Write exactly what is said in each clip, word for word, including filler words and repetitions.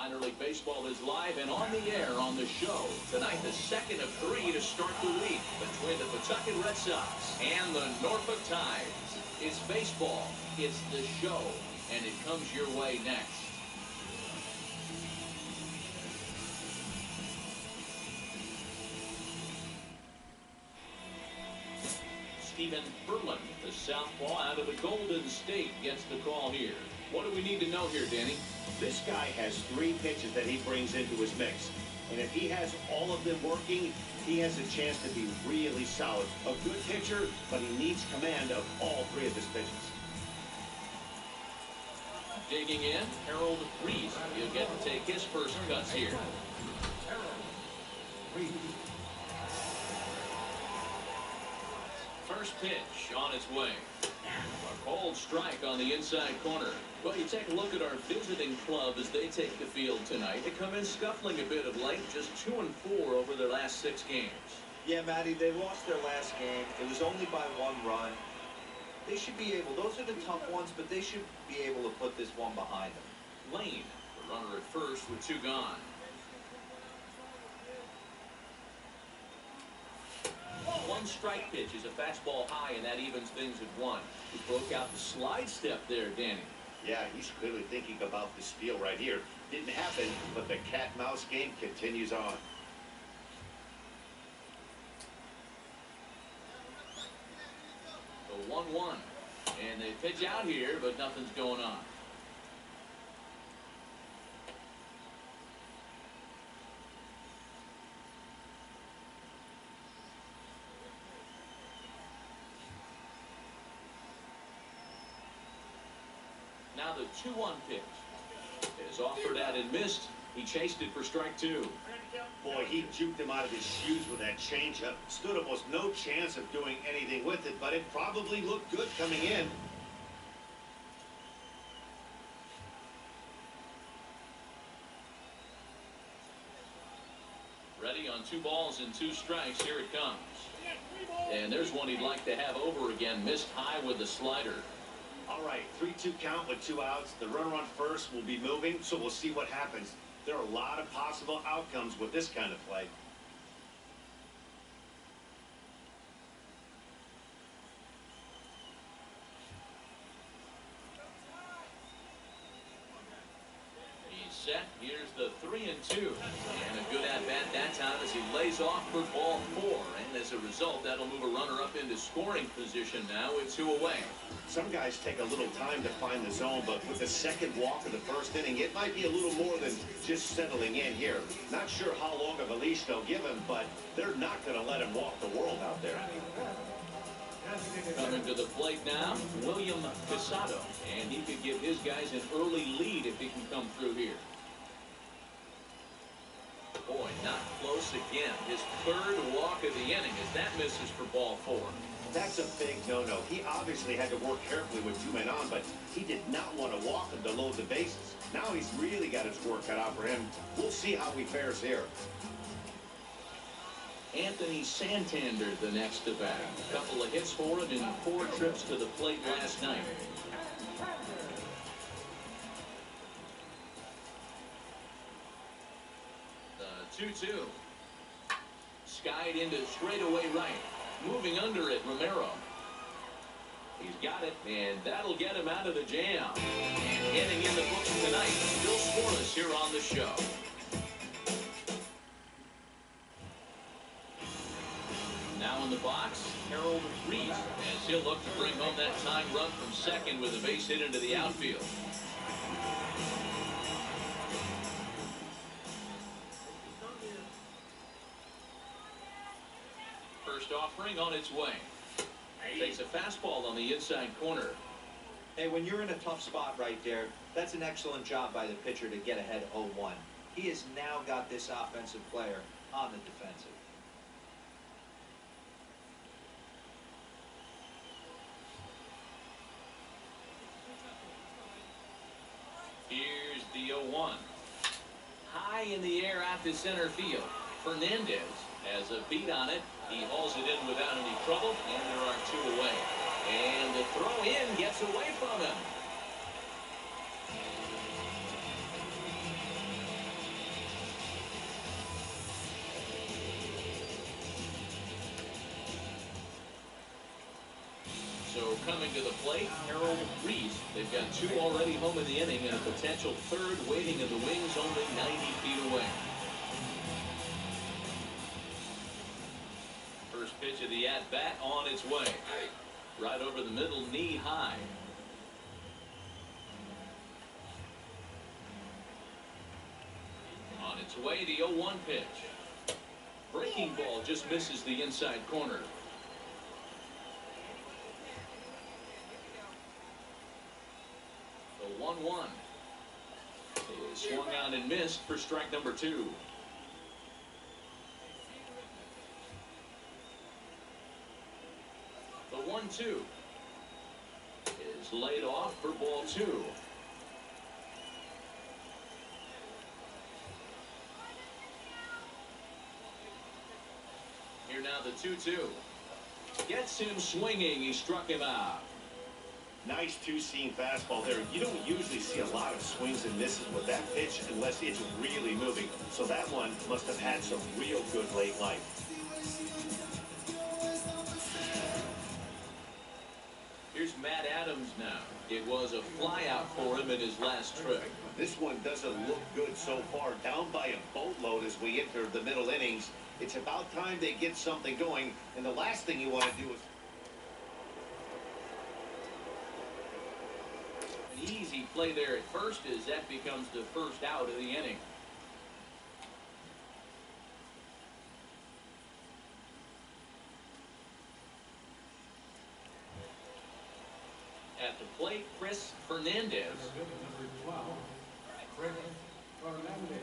Minor League Baseball is live and on the air on the show. Tonight, the second of three to start the week between the Pawtucket Red Sox and the Norfolk Tides. It's baseball, it's the show, and it comes your way next. Stephen Ferland, the southpaw out of the Golden State, gets the call here. What do we need to know here, Danny? This guy has three pitches that he brings into his mix. And if he has all of them working, he has a chance to be really solid. A good pitcher, but he needs command of all three of his pitches. Digging in, Harold Reese. He'll get to take his first cuts here. First pitch on its way. A cold strike on the inside corner. Well, you take a look at our visiting club as they take the field tonight. They come in scuffling a bit of late, just two and four over their last six games. Yeah, Matty, they lost their last game. It was only by one run. They should be able, those are the tough ones, but they should be able to put this one behind them. Lane, the runner at first with two gone. One strike pitch is a fastball high, and that evens things at one. He broke out the slide step there, Danny. Yeah, he's clearly thinking about the steal right here. Didn't happen, but the cat-mouse game continues on. The one one. And they pitch out here, but nothing's going on. Now the two one pitch is offered at and missed. He chased it for strike two. Boy, he juked him out of his shoes with that changeup. Stood almost no chance of doing anything with it, but it probably looked good coming in. Ready on two balls and two strikes. Here it comes. And there's one he'd like to have over again. Missed high with the slider. All right, three two count with two outs. The runner on first will be moving, so we'll see what happens. There are a lot of possible outcomes with this kind of play. He's set. Here's the three and two. And a good at-bat that time as he lays off for ball four. And as a result, that'll move a runner up into scoring position now with two away. Some guys take a little time to find the zone, but with the second walk of the first inning, it might be a little more than just settling in here. Not sure how long of a leash they'll give him, but they're not going to let him walk the world out there. Coming to the plate now, William Casado. And he could give his guys an early lead if he can come through here. Boy, not close again. His third walk of the inning as that misses for ball four. That's a big no-no. He obviously had to work carefully with two men on, but he did not want to walk him to load the bases. Now he's really got his work cut out for him. We'll see how he fares here. Anthony Santander, the next to bat. A couple of hits for him in four trips to the plate last night. The two two. Skied into straightaway right. Moving under it, Romero. He's got it, and that'll get him out of the jam. And hitting in the books tonight, Bill Scorless here on the show. Now in the box, Harold Reese, as he'll look to bring home that tying run from second with a base hit into the outfield. First offering on its way. Takes a fastball on the inside corner. Hey, when you're in a tough spot right there, that's an excellent job by the pitcher to get ahead oh one. He has now got this offensive player on the defensive. Here's the oh one. High in the air out to center field. Fernandez has a beat on it. He hauls it in without any trouble, and there are two away. And the throw in gets away from him. coming to the plate, Harold Reese. They've got two already home in the inning and a potential third waiting in the wings only ninety feet away. First pitch of the at-bat on its way. Right over the middle, knee high. On its way, the oh one pitch. Breaking ball just misses the inside corner. The one one is swung on and missed for strike number two. The one two is laid off for ball two. Here now the two two. Gets him swinging. He struck him out. Nice two-seam fastball there. You don't usually see a lot of swings and misses with that pitch unless it's really moving. So that one must have had some real good late life. Here's Matt Adams now. It was a flyout for him in his last trip. This one doesn't look good so far. Down by a boatload as we enter the middle innings. It's about time they get something going, and the last thing you want to do is... An easy play there at first as that becomes the first out of the inning. At the plate, Chris Fernandez. Number twelve, Chris Fernandez.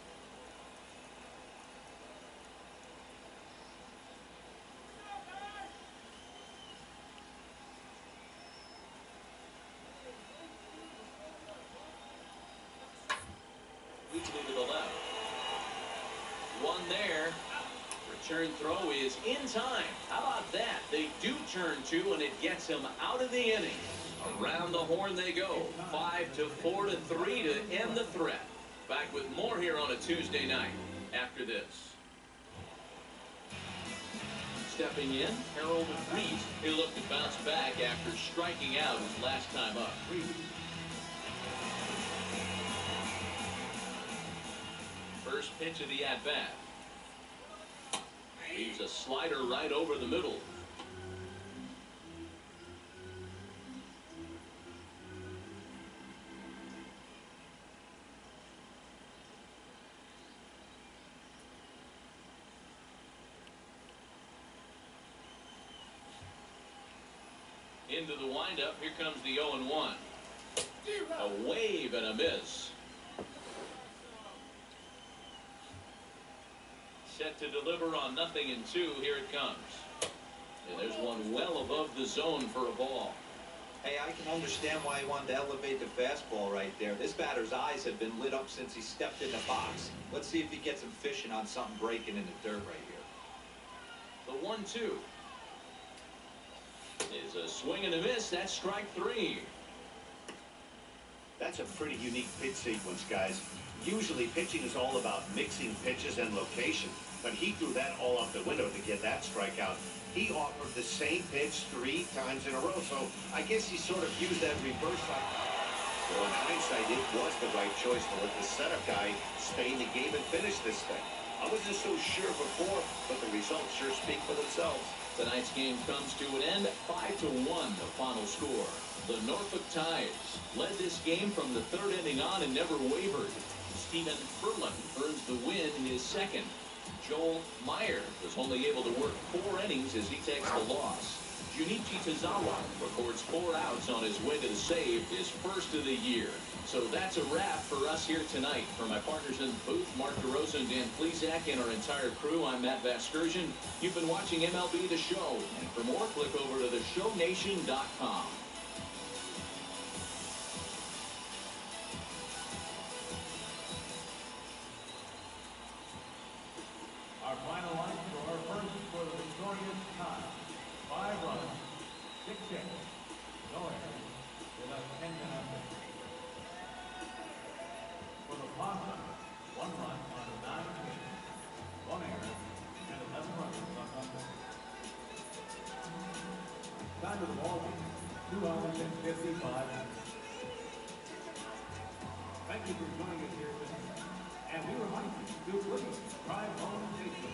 Weakly to the left. One there. Return throw is in time. How about that? They do turn two, and it gets him out of the inning. Around the horn they go. Five to four to three to end the threat. Back with more here on a Tuesday night after this. Stepping in, Harold Reese. He looked to bounce back after striking out his last time up. First pitch of the at-bat. Leaves a slider right over the middle. Into the windup. Here comes the oh and one. A wave and a miss. Set to deliver on nothing in two. Here it comes. And there's one well above the zone for a ball. Hey, I can understand why he wanted to elevate the fastball right there. This batter's eyes have been lit up since he stepped in the box. Let's see if he gets him fishing on something breaking in the dirt right here. The one two is a swing and a miss. That's strike three. That's a pretty unique pitch sequence, guys. Usually pitching is all about mixing pitches and location, but he threw that all out the window to get that strikeout. He offered the same pitch three times in a row, so I guess he sort of used that reverse side. Well, in hindsight, it was the right choice to let the setup guy stay in the game and finish this thing. I wasn't so sure before, but the results sure speak for themselves. Tonight's game comes to an end, five to one, the final score. The Norfolk Tides led this game from the third inning on and never wavered. Stephen Furlan earns the win, his second. Joel Meyer was only able to work four innings as he takes the loss. Junichi Tozawa records four outs on his way to the save, his first of the year. So that's a wrap for us here tonight. For my partners in the booth, Mark DeRosa and Dan Plesac, and our entire crew, I'm Matt Vasgersian. You've been watching M L B The Show. And for more, click over to the show nation dot com. Our final line score first for the victorious tie. Five runs, six hits, no errors, with a ten to nothing. For the Plaza, one run on nine hits, one error, and eleven runs on nothing. Time of the ball game, two hours and fifty-five minutes. Thank you for joining us here tonight. And we remind you to please drive home safely.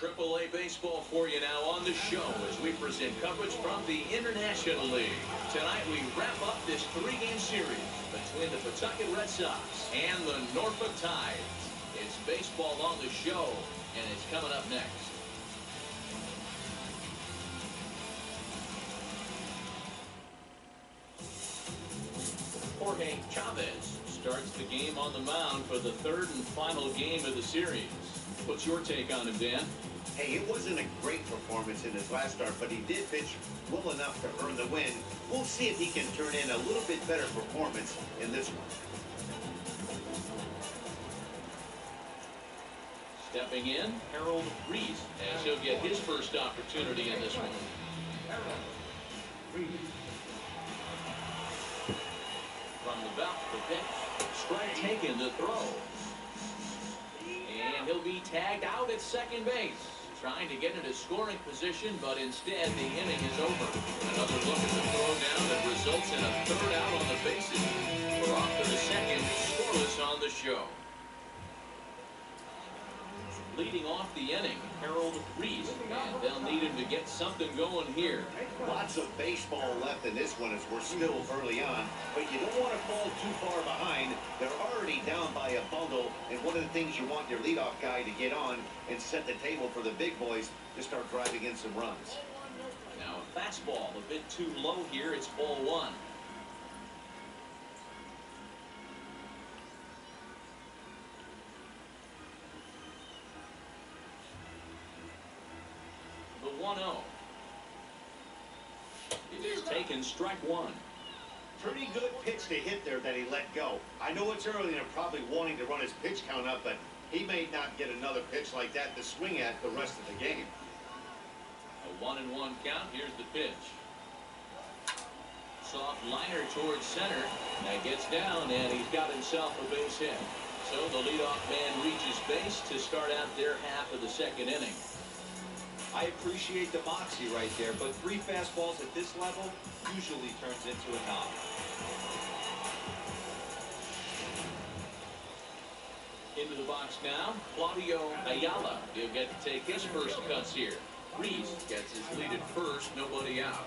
triple A baseball for you now on the show as we present coverage from the International League. Tonight we wrap up this three-game series between the Pawtucket Red Sox and the Norfolk Tides. It's baseball on the show, and it's coming up next. Jorge Chavez starts the game on the mound for the third and final game of the series. What's your take on him, Dan? Hey, it wasn't a great performance in his last start, but he did pitch well enough to earn the win. We'll see if he can turn in a little bit better performance in this one. Stepping in, Harold Reese, as he'll get his first opportunity in this one. From the belt, the pitch. Strike taken to throw. And he'll be tagged out at second base. Trying to get into scoring position, but instead the inning is over. Another look at the throw down that results in a third out on the bases. We're off to the second, scoreless on the show. Leading off the inning, Harold Reese, and they'll need him to get something going here. Lots of baseball left in this one as we're still early on, but you don't want to fall too far behind. They're already down by a bundle, and one of the things you want your leadoff guy to get on and set the table for the big boys to start driving in some runs. Now a fastball a bit too low here. It's ball one. one oh. It is taken, strike one. Pretty good pitch to hit there that he let go. I know it's early and they're probably wanting to run his pitch count up, but he may not get another pitch like that to swing at the rest of the game. A one and one count. Here's the pitch. Soft liner towards center. That gets down, and he's got himself a base hit. So the leadoff man reaches base to start out their half of the second inning. I appreciate the moxie right there, but three fastballs at this level usually turns into a knock. Into the box now, Claudio Ayala. He'll get to take his first cuts here. Reese gets his lead at first, nobody out.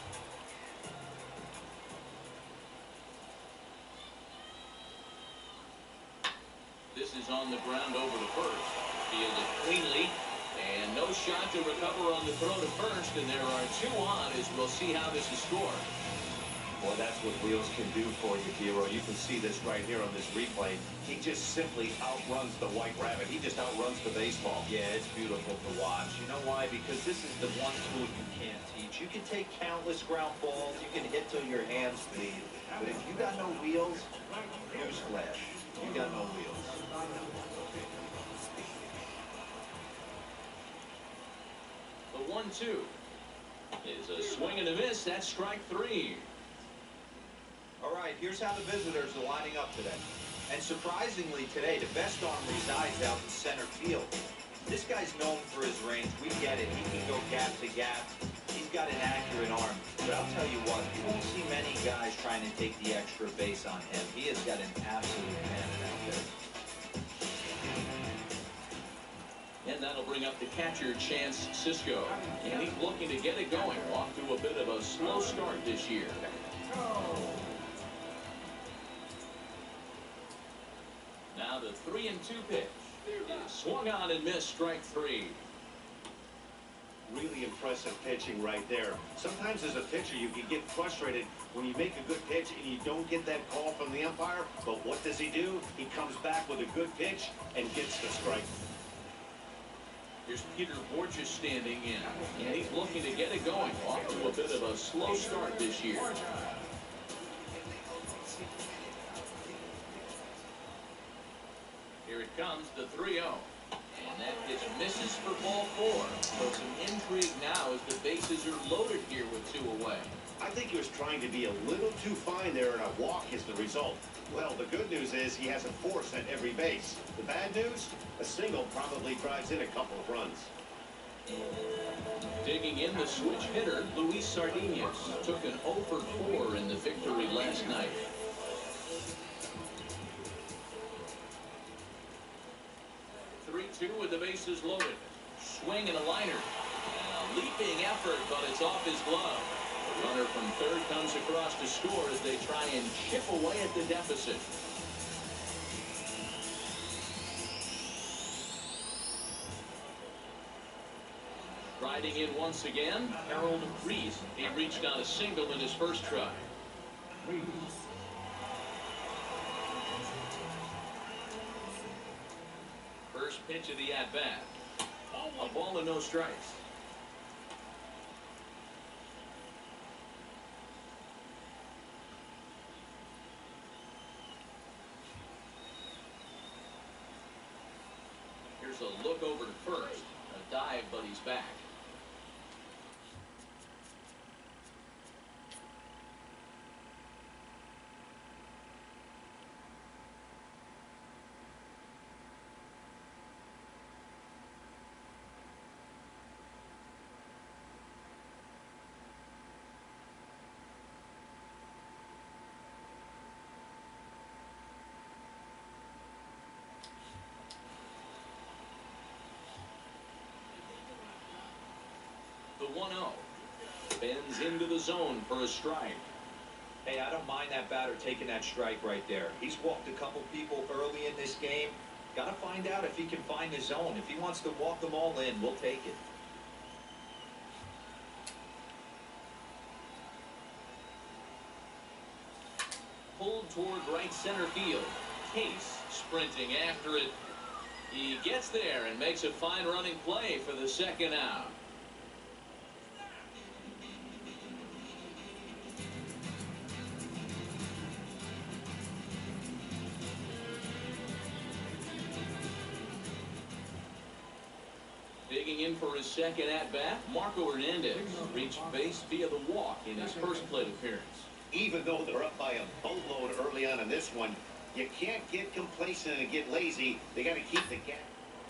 This is on the ground over to first. Fielded cleanly. And no shot to recover on the throw to first, and there are two on as we'll see how this is scored. Boy, that's what Wheels can do for you, Hero. You can see this right here on this replay. He just simply outruns the White Rabbit. He just outruns the baseball. Yeah, it's beautiful to watch. You know why? Because this is the one tool you can't teach. You can take countless ground balls. You can hit till your hands bleed. But if you got no wheels, newsflash, you got no wheels. The one two is a swing and a miss. That's strike three. All right, here's how the visitors are lining up today. And surprisingly today, the best arm resides out in center field. This guy's known for his range. We get it. He can go gap to gap. He's got an accurate arm. But I'll tell you what, you won't see many guys trying to take the extra base on him. He has got an absolute cannon out there. And that'll bring up the catcher, Chance Sisco. And he's looking to get it going. Off to a bit of a slow start this year. Now the three and two pitch is swung on and missed, strike three. Really impressive pitching right there. Sometimes as a pitcher you can get frustrated when you make a good pitch and you don't get that call from the umpire. But what does he do? He comes back with a good pitch and gets the strike. Here's Peter Borges standing in, and he's looking to get it going. Off to a bit of a slow start this year. Here it comes, the three oh. And that pitch misses for ball four. So some intrigue now as the bases are loaded here with two away. I think he was trying to be a little too fine there, and a walk is the result. Well, the good news is he has a force at every base. The bad news? A single probably drives in a couple of runs. Digging in the switch hitter, Luis Sardinez took an oh for four in the victory last night. three two with the bases loaded. swing and a liner. And a leaping effort, but it's off his glove. The runner from third comes across to score as they try and chip away at the deficit. Riding in once again, Harold Reese. He reached on a single in his first try. First pitch of the at-bat. A ball and no strikes. Here's a look over to first. A dive, but he's back. The one oh. Bends into the zone for a strike. Hey, I don't mind that batter taking that strike right there. He's walked a couple people early in this game. Got to find out if he can find the zone. If he wants to walk them all in, we'll take it. Pulled toward right center field. Case sprinting after it. He gets there and makes a fine running play for the second out. Digging in for his second at-bat, Marco Hernandez reached base via the walk in his first plate appearance. Even though they're up by a boatload early on in this one, you can't get complacent and get lazy. They got to keep the gap.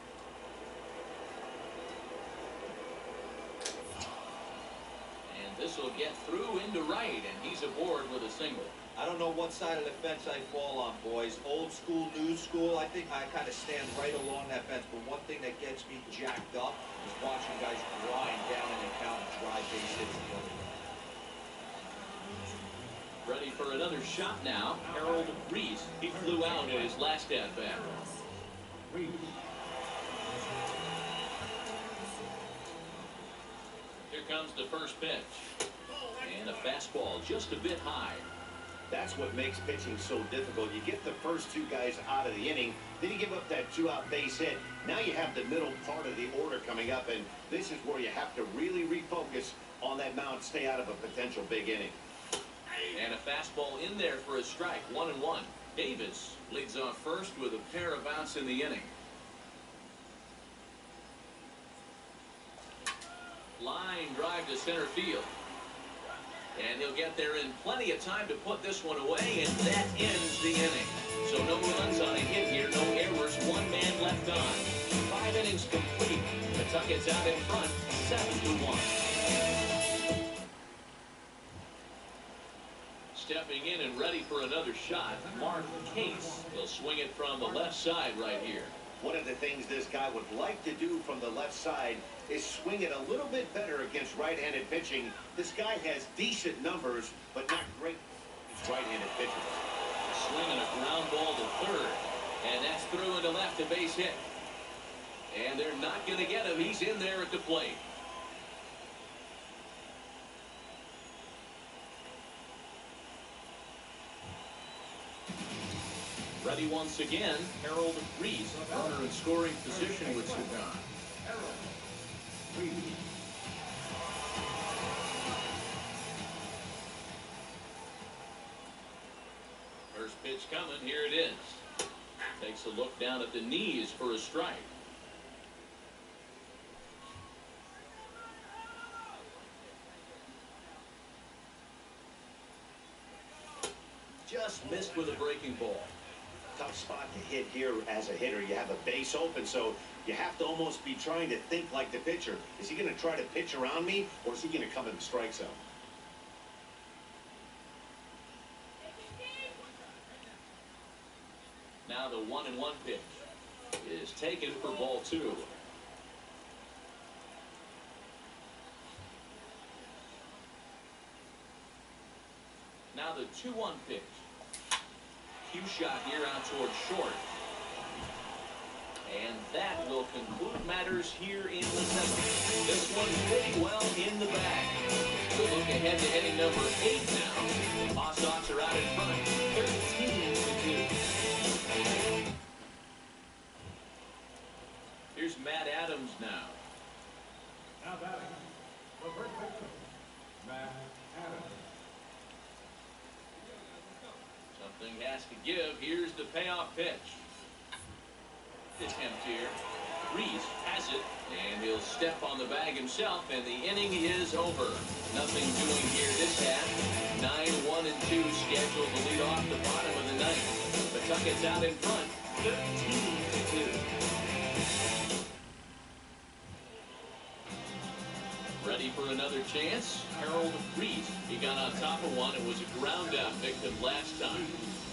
And this will get through into right, and he's aboard with a single. I don't know what side of the fence I fall on, boys. Old school, new school. I think I kind of stand right along that fence. But one thing that gets me jacked up is watching guys grind down and count and drive base hits the other way. Ready for another shot now. Harold Reese. He flew out in his last at-bat. Here comes the first pitch. And a fastball just a bit high. That's what makes pitching so difficult. You get the first two guys out of the inning, then you give up that two-out base hit. Now you have the middle part of the order coming up, and this is where you have to really refocus on that mound, stay out of a potential big inning. And a fastball in there for a strike, one and one. Davis leads off first with a pair of outs in the inning. Line drive to center field. And he'll get there in plenty of time to put this one away, and that ends the inning. So no runs on a hit here, no errors, one man left on. Five innings complete. Pawtucket's out in front, seven to one. Stepping in and ready for another shot, Mark Case. He'll swing it from the left side right here. One of the things this guy would like to do from the left side is swing it a little bit better against right-handed pitching. This guy has decent numbers, but not great right-handed pitchers. Swinging a ground ball to third, and that's through into left, a base hit. And they're not going to get him. He's in there at the plate. Ready once again, Harold Reese. Runner in scoring position with Sagan. First pitch coming, here it is. Takes a look down at the knees for a strike. Just missed with a breaking ball. Tough spot to hit here as a hitter. You have a base open, so you have to almost be trying to think like the pitcher. Is he going to try to pitch around me, or is he going to come in the strike zone? Now the one and one pitch is taken for ball two. two one pitch. Cue shot here out towards short. And that will conclude matters here in the seventh. This one pretty well in the bag. We'll look ahead to inning number eight now. The Paw Sox are out in front, thirteen to two. Here's Matt Adams now. Now batting, the first pitcher, Matt Adams. Something has to give. Here's the payoff pitch. Attempt here. Reese has it, and he'll step on the bag himself, and the inning is over. Nothing doing here this half. nine one and two scheduled to lead off the bottom of the ninth. Pawtucket's out in front, thirteen to two. Ready for another chance? Harold Reese. He got on top of one and was a ground out victim last time.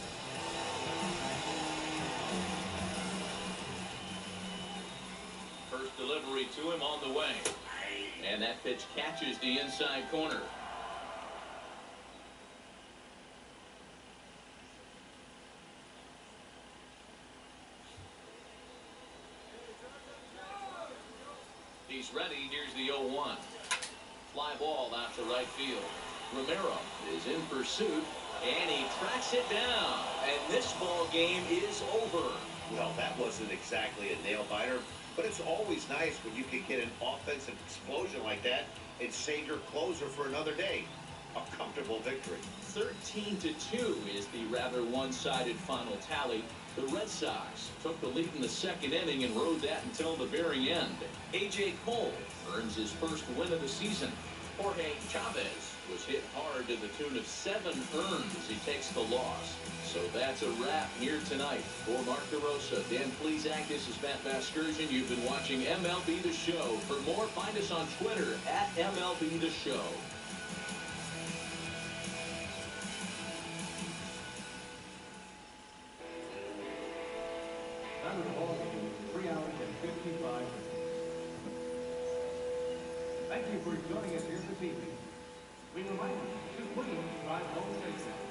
First delivery to him on the way. And that pitch catches the inside corner. He's ready. Here's the oh one. Fly ball out to right field. Romero is in pursuit, and he tracks it down. And this ball game is over. Well, that wasn't exactly a nail-biter, but it's always nice when you can get an offensive explosion like that and save your closer for another day. A comfortable victory. thirteen to two is the rather one-sided final tally. The Red Sox took the lead in the second inning and rode that until the very end. A J Cole earns his first win of the season. Jorge Chavez was hit hard to the tune of seven earned as he takes the loss. So that's a wrap here tonight. For Mark DeRosa, Dan Plesac, this is Matt Vasgersian. You've been watching M L B The Show. For more, find us on Twitter at M L B The Show. That was all three hours and fifty-five minutes. Thank you for joining us here this evening. We remind you to please drive home safely.